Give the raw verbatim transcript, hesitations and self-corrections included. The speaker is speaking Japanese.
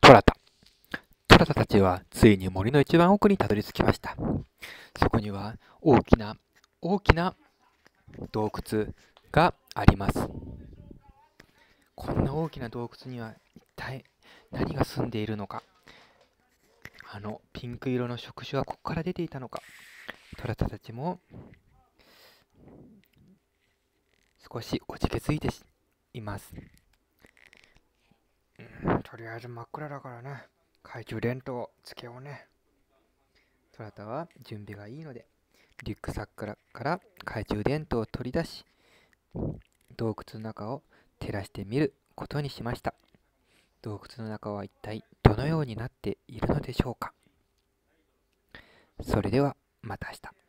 トラタ。トラタたちはついに森の一番奥にたどり着きました。そこには大きな大きな洞窟があります。こんな大きな洞窟には一体何が住んでいるのか。あのピンク色の触手はここから出ていたのか。トラタたちも少しおじけづいています。うん、とりあえず真っ暗だからね、懐中電灯をつけようね。トラタは準備がいいので、リュックサックからから懐中電灯を取り出し、洞窟の中を照らしてみることにしました。洞窟の中は一体どのようになっているのでしょうか。それではまた明日。